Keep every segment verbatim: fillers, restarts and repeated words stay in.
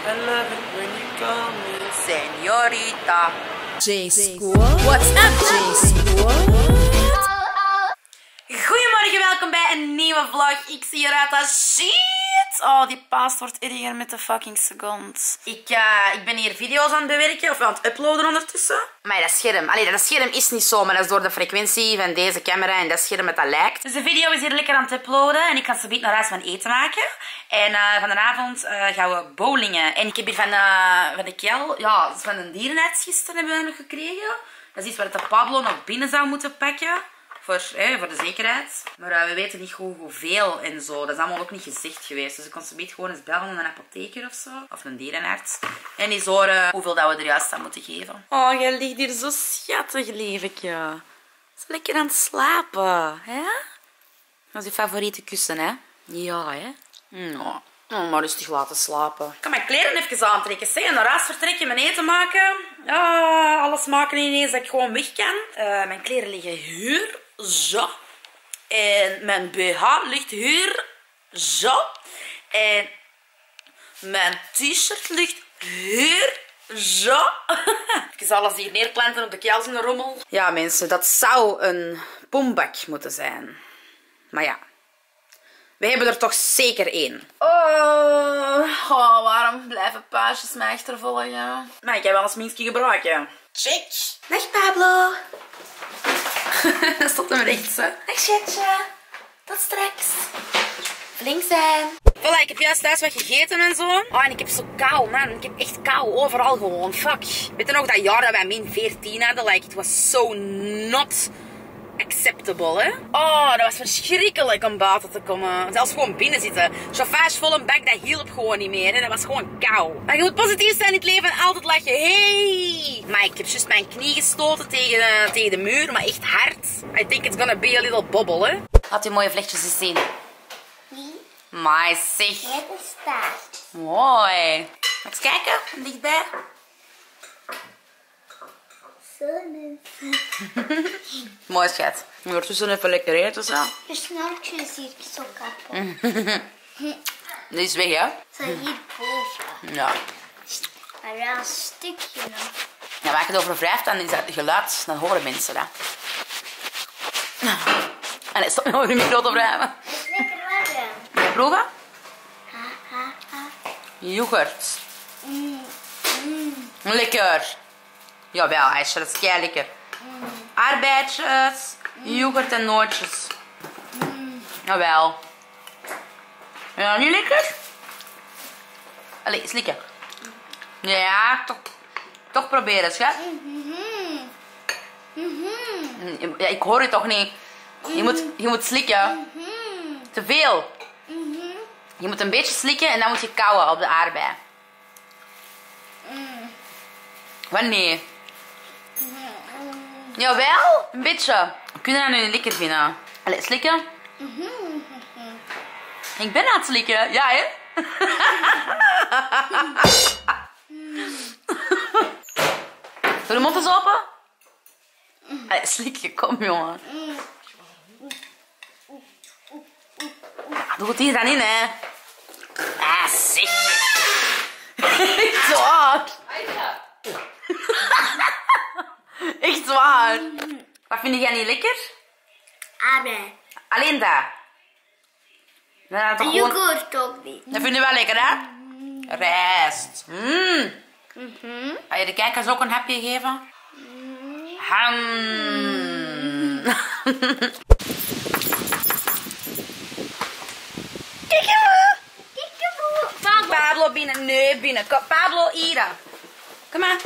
I love it when you call me señorita. J-School. What's up, J-School? Goedemorgen, welkom bij een nieuwe vlog. Ik zie eruit als shit. Oh, die paas wordt erger met de fucking second. Ik, uh, ik ben hier video's aan het bewerken, of aan het uploaden ondertussen. Maar dat scherm, allee, dat scherm is niet zo, maar dat is door de frequentie van deze camera en dat scherm dat dat lijkt. Dus de video is hier lekker aan het uploaden en ik ga zo naar huis van eten maken. En uh, vanavond uh, gaan we bowlingen. En ik heb hier van, uh, van de Kel, ja, van een dierenarts gisteren hebben we nog gekregen. Dat is iets waar de Pablo nog binnen zou moeten pakken. Voor, hè, voor de zekerheid. Maar uh, we weten niet goed hoeveel en zo. Dat is allemaal ook niet gezegd geweest. Dus ik kon zometeen gewoon eens bellen aan een apotheker of zo. Of een dierenarts. En eens horen hoeveel dat we er juist aan moeten geven. Oh, jij ligt hier zo schattig, lievetje. Zo lekker aan het slapen, hè? Dat is je favoriete kussen, hè? Ja, hè? Ja. Oh, maar rustig laten slapen. Ik kan mijn kleren even aantrekken. Zeg, en naar huis vertrekken, mijn eten maken. Ja, alles maken ineens dat ik gewoon weg kan. Uh, mijn kleren liggen hier. Zo. En mijn B H ligt hier. Zo. En mijn t-shirt ligt hier. Zo. Ik zal alles hier neerplanten op de kels in de rommel. Ja, mensen, dat zou een pombak moeten zijn. Maar ja. We hebben er toch zeker één. Oh, oh, waarom blijven paasjes mij achtervolgen? Maar ik heb wel eens minstje gebruiken. Check. Dag Pablo. Dat stond hem rechts. Dag schatje. Tot straks. Flink zijn. Voilà, ik heb juist thuis wat gegeten en zo. Oh, en ik heb zo kou, man. Ik heb echt kou overal gewoon. Fuck. Weet je nog dat jaar dat wij min veertien hadden? Like, it was so not acceptable, hè? Oh, dat was verschrikkelijk om buiten te komen. Zelfs gewoon binnen zitten. Chauffage vol een bak, dat hielp gewoon niet meer, hè? Dat was gewoon kou. Maar je moet positief zijn in het leven en altijd lachen. Hey! Maar ik heb juist mijn knie gestoten tegen, uh, tegen de muur, maar echt hard. I think it's gonna be a little bobble, hè? Laat die mooie vlechtjes eens zien. Wie? Maar zeg. Met een staart. Mooi. Mag ik eens kijken? Dichtbij. Mooi schat. Je wordt tussen even lekker eten zo. Je snortje is hier zo kapot. Die is weg, hè? Zo hierboven. Ja. Maar wel een stukje nog. Ja, waar je het over wrijft, dan is dat geluid, dan horen mensen dat. En hij stopt nog in de micro te wrijven. Het is lekker warm. Wil je proeven? Ha, ha, ha. Yoghurt. Mm, mm. Lekker. Jawel, ijsje, dat is kei lekker. Mm. Arbeidjes, yoghurt en nootjes. Mm. Jawel. Ja, niet lekker? Allee, slikken. Ja, toch, toch proberen, schat. Mm-hmm. Mm-hmm. Ja, ik hoor je toch niet. Je moet, je moet slikken. Mm-hmm. Te veel. Mm-hmm. Je moet een beetje slikken en dan moet je kauwen op de aardbei. Mm. Wanneer? Mm. Jawel, een beetje. We kunnen dat nu niet lekker vinden. Allee, slikken. Mm-hmm. Ik ben aan het slikken. Ja, hè? Doe de mond eens open. Allee, slikken, kom jongen. Ja, doe het hier dan in, hè. Ah, zeg. Echt waar. Echt waar. Wat vind jij niet lekker? Aardbei. Alleen dat. Dan toch En gewoon... yoghurt ook niet. Dat vind je wel lekker, hè? Rijst. Mmm. Mm-hmm. Ga je de kijkers ook een hapje geven? Ham. Kiekeboe. Kiekeboe. Pablo binnen. Nee, binnen. Kom, Pablo, Ira. Kom maar.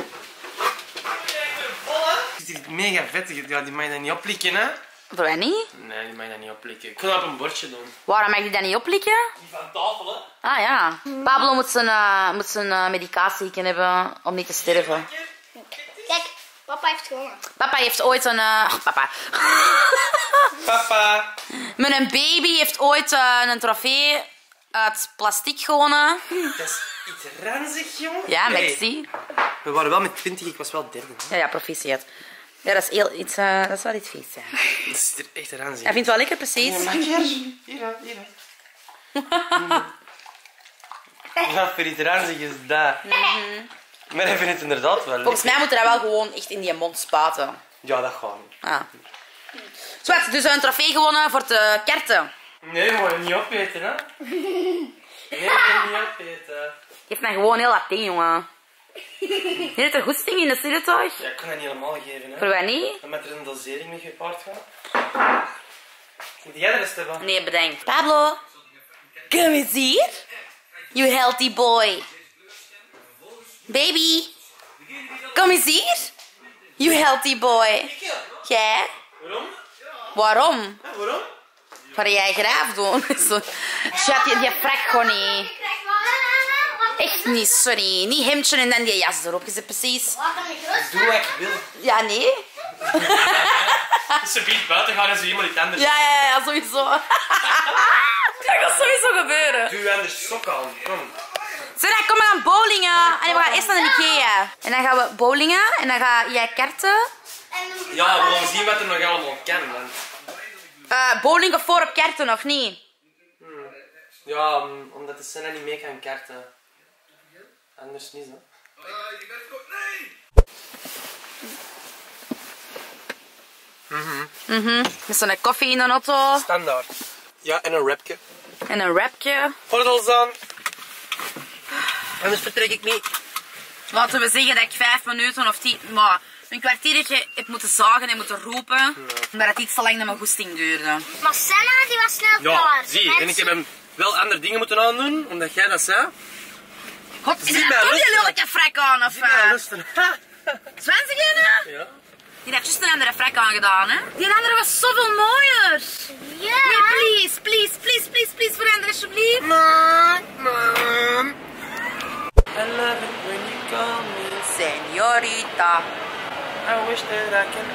Het is mega vettig. Ja, die mag je dat niet oplikken, hè? Voor mij niet? Nee, die mag je dat niet oplikken. Ik ga dat op een bordje doen. Waarom mag je dat niet oplikken? Die van tafel, hè? Ah ja. Pablo moet zijn, uh, moet zijn uh, medicatie hebben om niet te sterven. Kijk, papa heeft gewonnen. Papa heeft ooit een... Uh... Oh, papa. Papa. Met een baby heeft ooit uh, een trofee uit plastic gewonnen. Dat is iets ranzig, jongen. Ja, Hey. merci. We waren wel met twintig, ik was wel derde. Hè? Ja, ja, proficiat. Ja, dat is, heel, iets, uh, dat is wel iets vies, ja. Dat is er echt ranzig. Hij vindt het wel lekker, precies. Ja, maar hier, hier, hier. Ja, voor iets ranzig is dat. Mhm. Maar ik vind het inderdaad wel Volgens mij moet er wel gewoon echt in die mond spaten. Ja, dat gaat niet. Ah. Zwart, dus een trofee gewonnen voor de kerten. Nee, moet je niet opeten, hè? Nee, niet opeten. Geef mij gewoon heel dat ding, jongen. Je hebt er goesting in, dat zie je toch? Ja, ik kan dat niet helemaal geven, hè? Voor wij niet? En met er een dosering mee gepaard gaat. Moet jij de rest hebben? Nee, bedankt. Pablo, kom eens hier. You healthy boy. Baby, kom eens hier. You healthy boy. Jij? Waarom? Waarom? Ja, waarom? Wat jij graaf doen? Zo. Schat, je die frak gewoon niet. Echt niet, sorry. Niet hemdje en dan die jas erop. Je zit precies... Wat kan ik rustig? Doe wat ik wil. Ja, nee. Als ze biedt buiten gaan en ze iemand iets anders. Ja, ja, ja, sowieso. Dat gaat sowieso gebeuren. Doe je anders sok aan. Kom. Zeg, kom maar aan bowlingen. En we gaan eerst naar de Ikea. En dan gaan we bowlingen. En dan ga jij karten. Ja, we gaan zien wat er nog allemaal kan. Man. Uh, bowling of voor op karten, of niet? Ja, um, omdat de Senna niet mee kan karten. Anders niet, hè. Mhm. Met zo'n koffie in de auto. Standaard. Ja, en een rapje. En een rapje. Gordels aan. Anders vertrek ik niet. Laten we zeggen dat ik vijf minuten of tien... Maar een kwartiertje heb moeten zagen en moeten roepen. Ja. Omdat het iets te lang naar mijn goesting duurde. Maar Senna die was snel Ja, klaar. zie. En ik heb hem wel andere dingen moeten aandoen, omdat jij dat zei. God, Zie is mij dat die lusten. lelijke frak aan, of Ja, wat? luister. Zwanzig in, Ja. Die heeft juist een andere frak aangedaan, hè? Die andere was zoveel mooier. Ja. Nee, please, please, please, please, please, verander alsjeblieft. Mom, mom. I love it when you call me. Señorita. I wish that I can.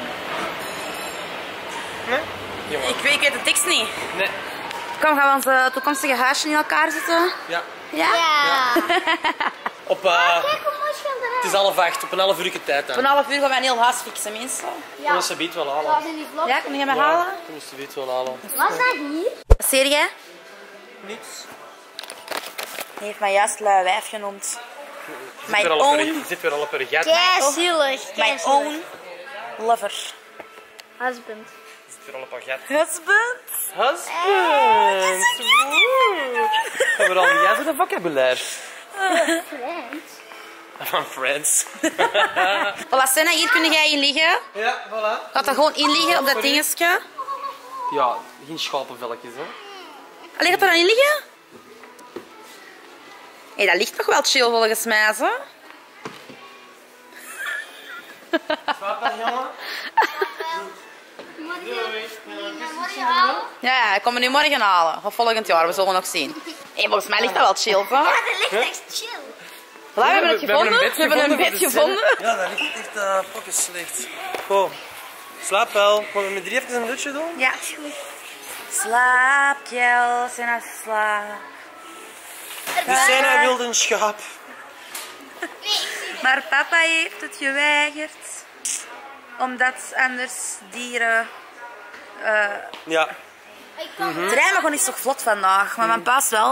Nee? Jongen. Ik weet, ik weet de tekst niet. Nee. Kom, gaan we onze toekomstige huisje in elkaar zetten? Ja. Ja? Ja. Op, uh, Kijk hoe mooi schilderij. het is half acht, op een half uur tijd Op dan. een half uur gaan wij een heel huis fixen, mensen. Ja. Kom ze biedt wel halen. Zoals in die vlog. Ja, kom jij me halen? Kom ze biedt wel halen. Was dat hier? Wat zeg jij? Niets. Die heeft mij juist lui wijf genoemd. Je Mijn zit weer al op own- een- je zit weer al op een gat. Kei zielig. My own lover. Husband. Je zit weer al op een gat. Husband. Husband. Woe. We hebben al die juiste de vocabulaire. Friends. Van Friends. Voilà, Senna, hier kun jij in liggen. Ja, voilà. Laat dat gewoon in liggen op dat dingetje. Ja, geen schapenvelletjes, hè. Allee, gaat er dan in liggen? Hé, dat ligt nog wel chill volgens mij, zo. Papa, jongen. Morgen halen. Ja, ja, ik kom me nu morgen halen. Of volgend jaar, we zullen nog zien. Hé, volgens mij ligt dat wel chill, zo. Ja, dat ligt echt chill. Voilà, we hebben het gevonden. We hebben een bed gevonden. Ja, dat ligt echt uh, fucking slecht. Go. Slaap wel. Mogen we met drie even een dutje doen? Ja, is goed. Slaap, Kjell. Senna, slaap. De Senna wilde een schaap. Maar papa heeft het geweigerd. Omdat anders dieren... Uh, Ja. Ik kan Het rijdt me gewoon niet zo vlot vandaag, maar mijn paas wel.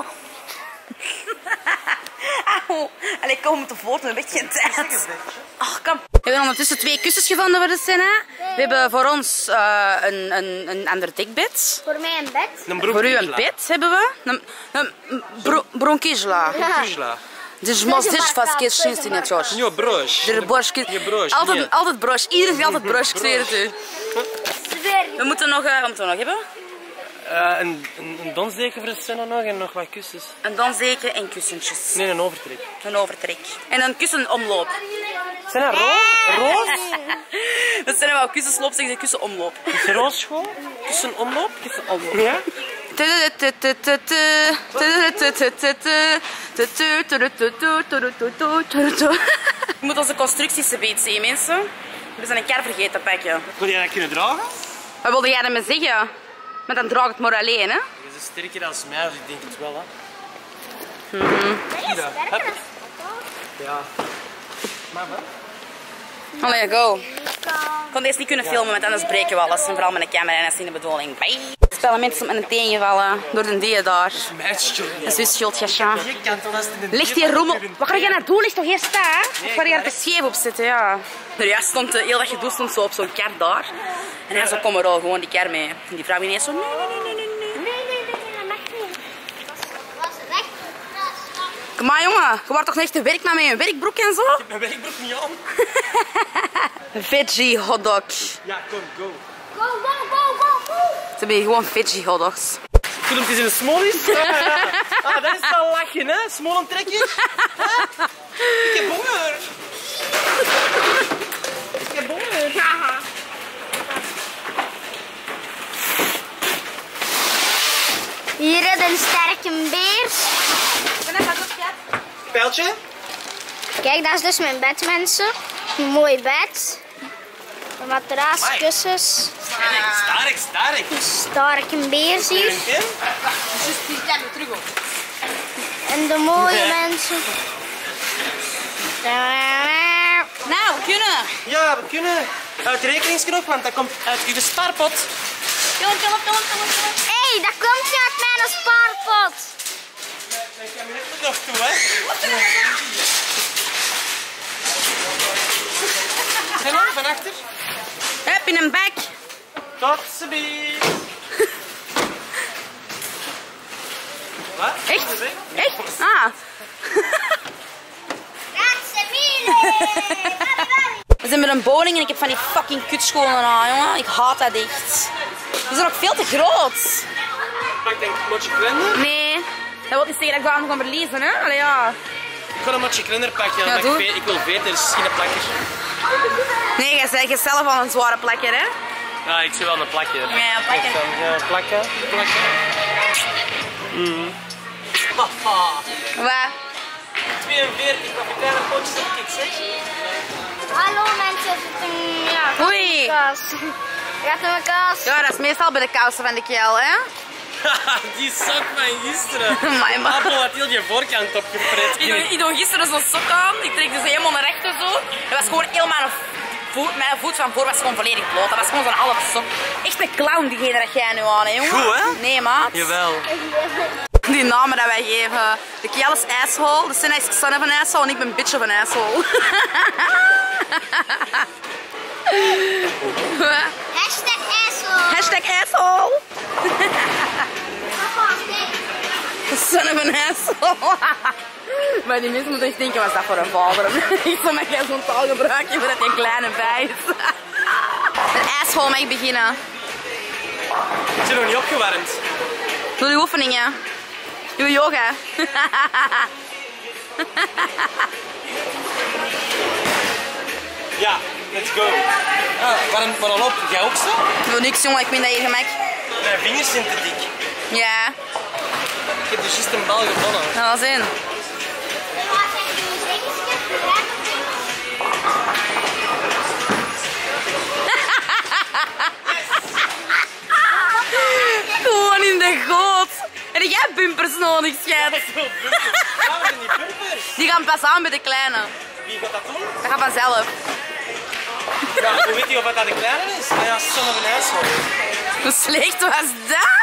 Auw. Allee, kom, we moeten voort, we hebben echt geen tijd. Oh, kom. We hebben ondertussen twee kussens gevonden voor de Senna. We hebben voor ons uh, een, een, een ander dekbed. voor mij een bed. Een Voor u een bed hebben we. Een, een bro, bronkisla. Bronkisla. Dus mos dus vast keer sinds in het George. Ja, broos. De broche. Je broche, Altijd, nee. altijd broche. Iedereen zegt altijd broche, ik zweer het u. Zweer je. We moeten nog, uh, wat moeten we nog hebben? Uh, een, een, een donsdeken voor de Senna nog en nog wat kussens. Een dansdeken en kussentjes. Nee, een overtrek. Een overtrek. En een kussenomloop. Senna, roos? Roos? Dat zijn wel kussensloop, zeggen ze kussenomloop. Is er roos gewoon? Kussen omloop? Kussenomloop. Ja? Je moet onze constructies een beetje zien, mensen. We zijn een kar vergeten te pakken. Wil jij dat kunnen dragen? Wat wilde jij ermee zeggen? Maar dan draag het maar alleen, hè? Je is sterker dan mij, dus ik denk het wel, hè. Ben je Ja. sterker? Hup. Ja. Maar wat? Allee, go. Ik kon deze niet kunnen filmen, want anders breken we alles. En vooral met een camera en dat is niet de bedoeling. Bye. Het parlement is op mijn teen gevallen. Door de die daar. Mijn schuld. Dat is uw schuld, Jascha. Je kan toch als het in de Ligt die rommel... Wat ga je nou doen? Ligt toch eerst daar? Of ga je er te scheef op zitten, ja. Er juist stond, de heel dat gedoe stond zo op zo'n kar daar. En hij zo, kom maar al, gewoon die kar mee. En die vrouw ineens zo, nee, nee, nee, nee, nee. Nee, nee, nee, dat mag niet. Was weg. Kom maar jongen, je wordt toch niet te werk met mijn werkbroek en zo? Mijn werkbroek niet aan. Veggie hotdog. Ja, kom, go. Go, go, go, go, go. Ze hebben hier gewoon veggie hotdogs. Filmpjes in een smolis? Ja, ja. Ah, dat is wel lachen, hè? Smolen trekken. Ik heb honger. Ik heb honger. Hier is een sterke beer. Pijltje? Kijk, dat is dus mijn bed, mensen. Een mooi bed. Een matras, Amai. kussens. Sterk, sterk. Een sterke beer hier. Een kin? En de mooie Nee. mensen. Nou, we kunnen. Ja, we kunnen. Uit rekeningsknop, want dat komt uit uw spaarpot. Kom, kom, kom, kom, kom. Hé, hey, dat komt niet uit mijn spaarpot. Ik kan er nog toe, hè? Zijn we van achter? Hup, in een bek. Tot ziens. Wat? Echt? Echt? Ah. Grazie mille. We zijn met een bowling en ik heb van die fucking kutschoenen aan, jongen. Ik haat dat echt. Die zijn ook veel te groot. Pak denk een motje kleiner. Nee, dat wil niet zeggen dat ik daarom ga verliezen, hè? Allee, ja. Ik ga een motje kleiner pakken, Ja, want doe. ik, weet- ik wil weten, er is geen plakker. Nee, jij zei je zelf al een zware plakker, hè? Ja, ik zie wel een plakje. Ja, een plakje. Ja, plakken, plakken. Mm. Papa. Wat? tweeënveertig, wat voor kleine potjes heb ik het, zeg? Hallo mensen, het is een ja, Oei. kaas. Gaat naar mijn kaas. Ja, dat is meestal bij de kousen van de keel, hè? Die sok van gisteren. Amai, man. Appel had heel je voorkant opgefret. Ik doe, ik doe gisteren zo'n sok aan, ik trek dus helemaal naar rechter zo. Dat was gewoon heel mijn voet, mijn voet van voor was gewoon volledig bloot. Dat was gewoon zo'n halve sok. Echt een clown diegene dat jij nu aan, hè, jongen? Goed, hè? Nee, maat. Jawel. Die namen dat wij geven. De keel is asshole, de Senna is son of an asshole en ik ben bitch of an asshole. Hashtag asshole. Hashtag asshole. Papa, nee. Son of an asshole. Maar die mensen moeten echt denken, wat is dat voor een vader? Ik zou mij zo'n taal gebruiken voordat die kleine bij is. Een asshole mag ik beginnen. Ik ben nog niet opgewarmd. Doe die oefeningen. Doe yoga. Ja, let's go. Ah, waarom, waarom op? Jij ook zo? Doe niks, jongen, ik vind dat je gemak. Mijn vingers zijn te dik. Ja, Ik heb dus juist een bal gewonnen. dat was in. Gewoon in de goot. En jij bumpers nodig, schat. Wat zijn die bumpers? Die gaan pas aan bij de kleine. Wie gaat dat doen? Dat gaat vanzelf. Ja, hoe weet je of dat de kleine is? Ah ja, son of an asshole. Hoe slecht was dat?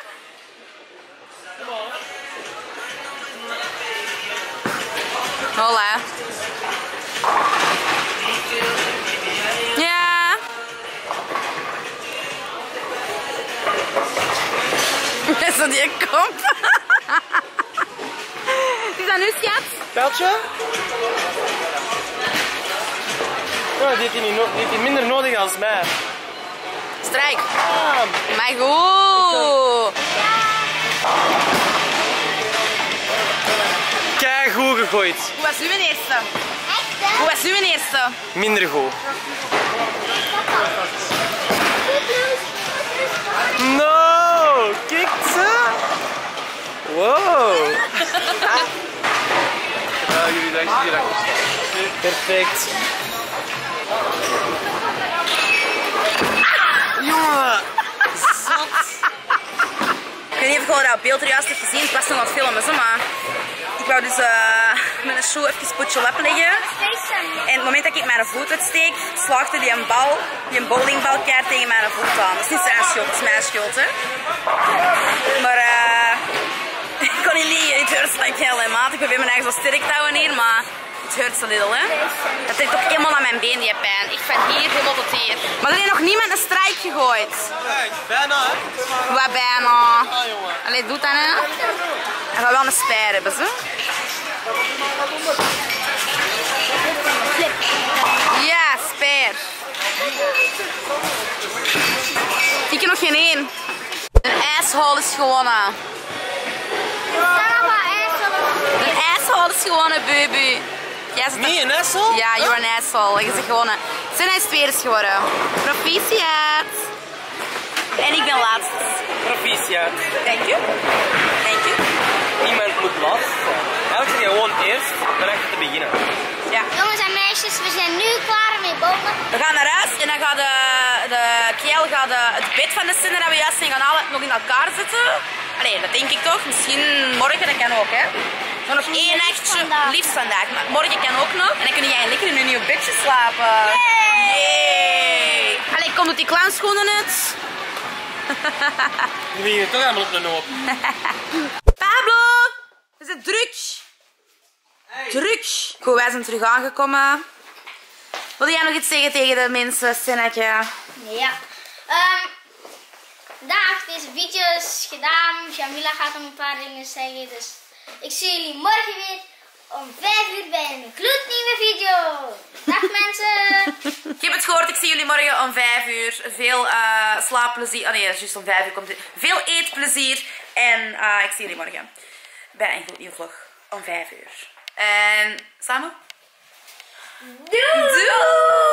Hola. Ja. Is dat die kop? Is dat nu, schat? Pijltje? Oh, die heeft hij, niet no- die heeft hij minder nodig als mij. Strijk. Ah, Maar goed. kei goed gegooid. Hoe was uw eerste? Echt, hè? Hoe was uw eerste? Minder goed. No, kijk ze. Wow. Ja, jullie dachten hier perfect. Jongen. Zat. Ik weet niet of je al dat beeld er juist hebt gezien. Ik was toen aan het filmen, zo, maar ik wou dus uh, ik met een shoe even potje op liggen. En het moment dat ik mijn voet uitsteek, slaagde die een bal, die een bowlingbal keihard tegen mijn voet aan. Dat is niet zijn schuld, dat is mijn schuld, hè. Maar eh... ik kon niet liegen, het hurt like hell, hè, maat. Ik probeer me eigenlijk zo sterk te houden hier, maar het hurt zo little, hè. Dat trekt ook helemaal aan mijn been, die pijn. Ik van hier helemaal tot hier. Maar er heeft nog niemand een strijk gegooid. Kijk, bijna hè? Wat bijna. Ah jongen. Allee, doe dat hè. Hij gaat wel een spijr hebben, ze. Ja, spijr. Ik heb nog geen één. Een ijshol is gewonnen. Een ijshol is gewonnen, baby. Jij zit Nee, een essel? Ja, you're an asshole. Je zit gewonnen. Zijn hij is tweede geworden. Proficiat. En ik ben laatst. Proficiat. Dank u. Dank u. Iemand moet laatst zijn. Eigenlijk zeg je gewoon eerst, dan echt te beginnen. Ja. Jongens en meisjes, we zijn nu klaar met bomen. We gaan naar huis en dan gaat de, de Kiel gaat de, het bed van de Cinder dat we juist zijn gaan halen nog in elkaar zetten. Allee, dat denk ik toch. Misschien morgen, dat kan ook hè. Zo nog één nachtje, liefst vandaag, maar morgen kan ook nog. En dan kun jij lekker in een nieuw bedje slapen. Yay! Allee, kom doet die clownschoenen uit. Nu ben je toch helemaal op de hoop. Pablo! We zijn druk. Hey. Druk. Goed, wij zijn terug aangekomen. Wil jij nog iets zeggen tegen de mensen, Sinneke? Ja. Um, dag, deze video is gedaan. Jamila gaat nog een paar dingen zeggen. Dus ik zie jullie morgen weer om vijf uur bij een gloednieuwe video. Dag mensen. Ik heb het gehoord, ik zie jullie morgen om vijf uur. Veel uh, slaapplezier. Oh nee, juist om vijf uur komt het. Veel eetplezier. En uh, ik zie jullie morgen bij een gloednieuwe vlog om vijf uur. En samen? Doei! Doei!